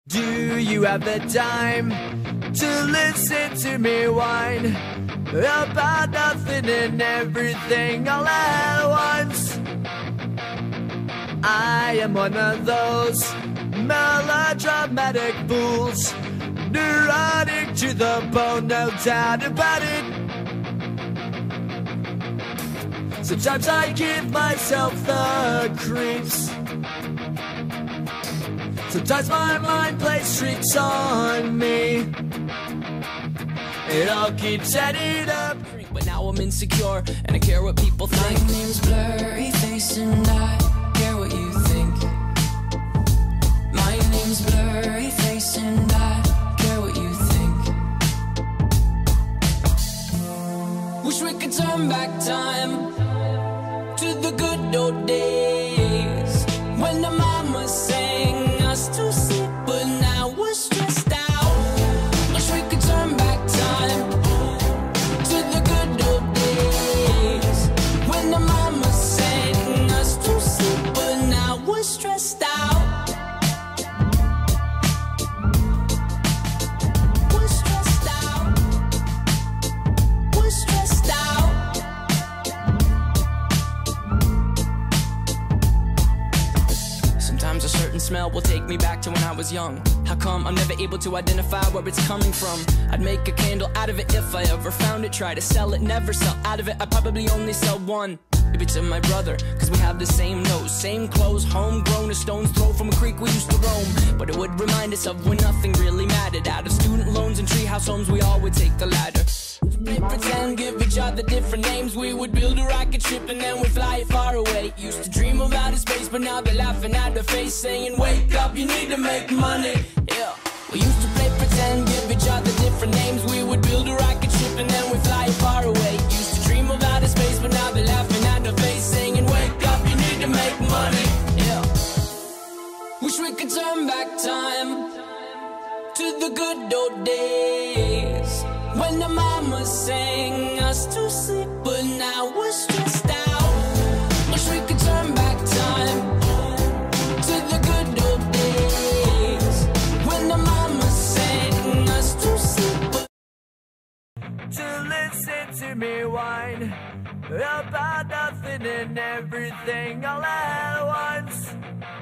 Do you have the time to listen to me whine about nothing and everything all at once? I am one of those melodramatic fools, neurotic to the bone, no doubt about it. Sometimes I give myself the creeps. Sometimes my mind plays tricks on me. It all keeps adding up. But now I'm insecure and I care what people think. My name's Blurry Face and I care what you think. My name's Blurry Face and I care what you think. Wish we could turn back time to the good old days when the mama sang us to sleep, but now we're stressed out. Wish we could turn back time to the good old days when the mama sang us to sleep, but now we're stressed out. We're stressed out. We're stressed out. Sometimes a certain smell will take me back to when I was young. How come I'm never able to identify where it's coming from? I'd make a candle out of it if I ever found it. Try to sell it, never sell out of it. I'd probably only sell one. Maybe to my brother, cause we have the same nose, same clothes, homegrown, a stone's throw from a creek we used to roam. But it would remind us of when nothing really mattered. Out of student loans and treehouse homes, we all would take the ladder. They pretend, give each other different names. We would build a rocket ship and then we'd fly it far away. Used to dream of outer space, but now they're laughing at the face, saying, wake up, you need to make money. Yeah. We used to play pretend, give each other different names. We would build a rocket ship and then we'd fly it far away. Used to dream of outer space, but now they're laughing at the face, saying, wake up, you need to make money. Yeah. Wish we could turn back time to the good old days when the mama sang us to sleep, but now we're stressed out. Wish we could turn back time to the good old days when the mama sang us to sleep, but To listen to me whine about nothing and everything all at once.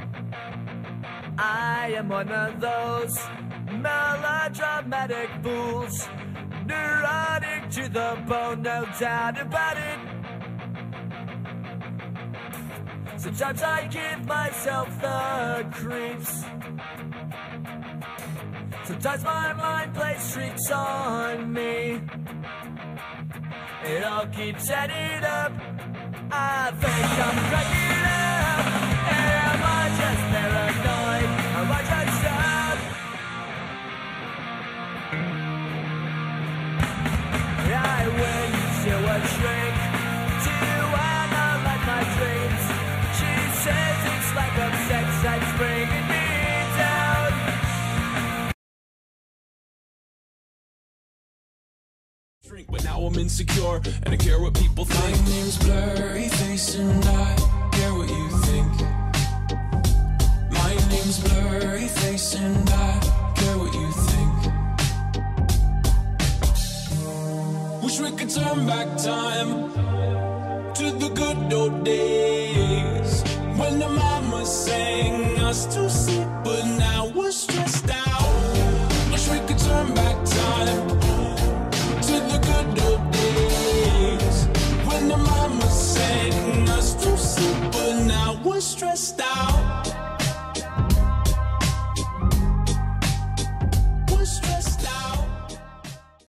I am one of those melodramatic fools, neurotic to the bone, no doubt about it. Sometimes I give myself the creeps. Sometimes my mind plays tricks on me. It all keeps adding up. I think I'm cracking up. Am I just paranoid? Am I just up? I went to a shrink to analyze my dreams. She says it's like a sex that's bringing me down. But now I'm insecure and I care what people think. my name's Blurry Face and I care what you think. My name's Blurry Face and I care what you think. Wish we could turn back time to the good old days when the mama sang us to sleep, but now